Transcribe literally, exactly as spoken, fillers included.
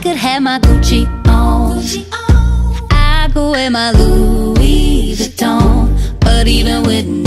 could have my Gucci on, I could wear my Louis Vuitton, but even with